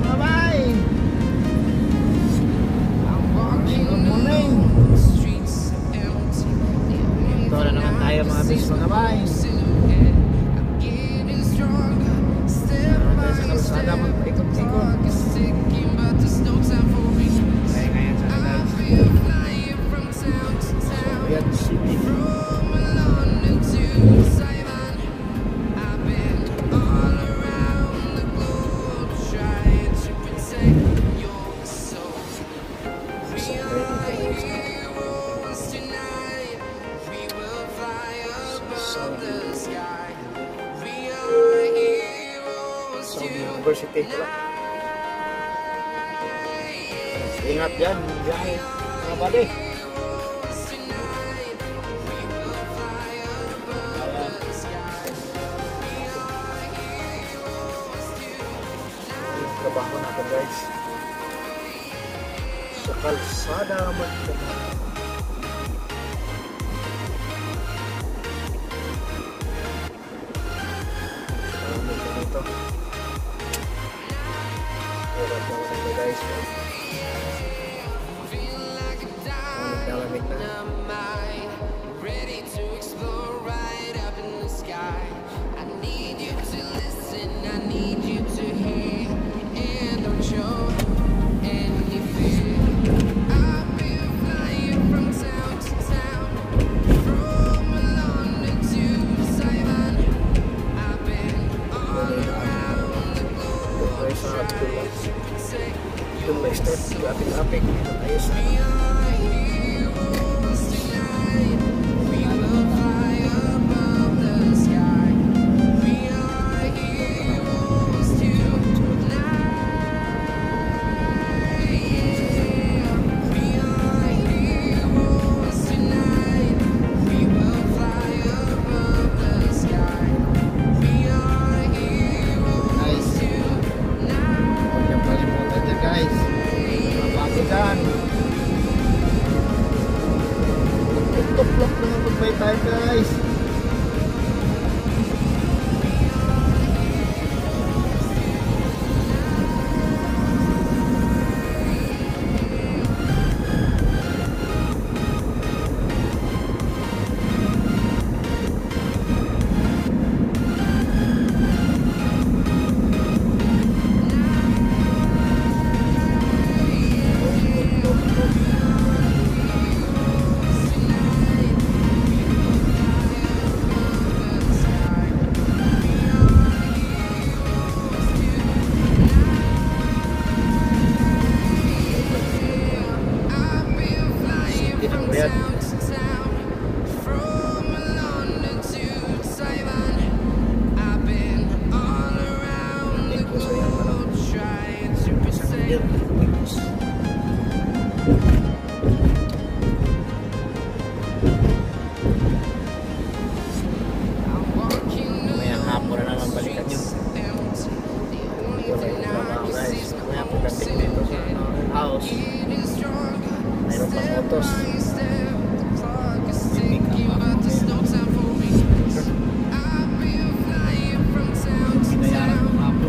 mga bay. Good morning. Ito na naman tayo mga bis mga bay. Tayo sa kalsada magpaikot-ikot. Kaya ngayon sa Riyadh. Riyadh City. University pula. Ingat dyan, biyahe mga buddy. Trabaho natin guys sa kalsada magtrabaho. Ito guys, malamig na. Ready to explore right up in the sky. I need you to listen, I need you to hear, and don't show any fear. I've been flying from town to town, from London to Taiwan. I've been all around the globe. Itong may start sa apik-apik dito tayo sa tuklok na magbay tayo guys. Mayang hapon na naman balikan yun. Kaya pagdating dito sa house, mayroon pang autos. Binayaran ng hapon.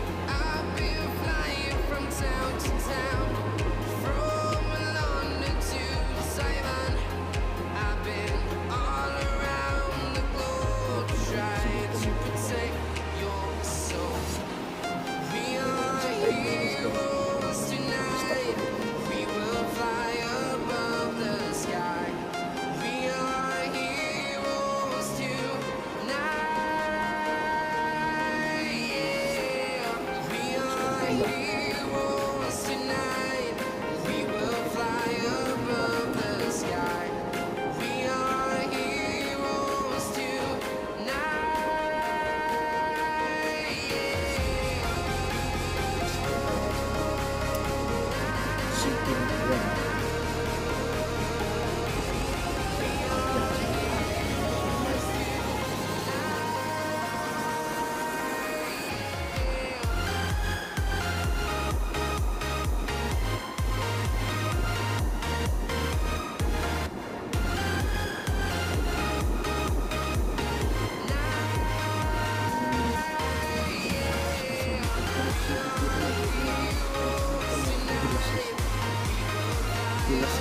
I've been flying from town to town, from London to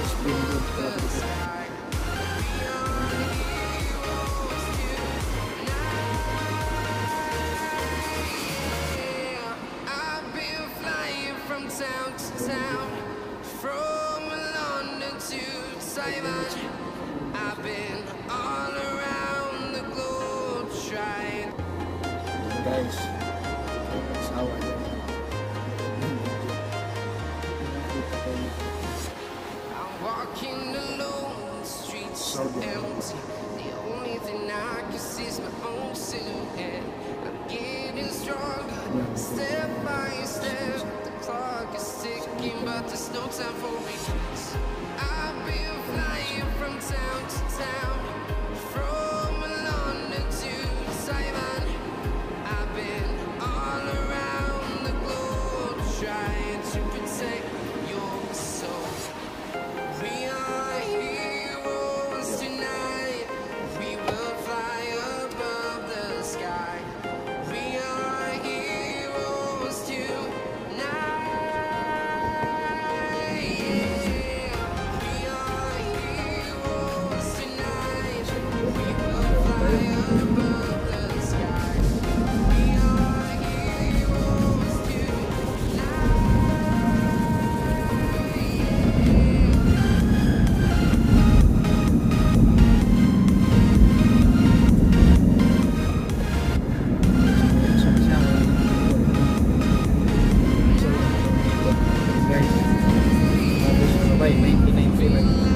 Spin good traffic. sky. We are heroes tonight. Yeah, I've been flying from town to town, from London to Taiwan. I've been all around the globe trying. Guys, sawa dyan. I'm walking alone, the streets are empty. The only thing I can see is my own silhouette. I'm getting stronger, step by step. The clock is ticking, but there's no time for regrets. I've been flying from town to town, from London to Taiwan. I've been all around the globe trying to protect your soul. We are heroes tonight. We will fly above the sky. We are heroes tonight. Yeah. We are heroes tonight. We will fly above the sky. We are heroes Guys, tapos ano ba 99 feet.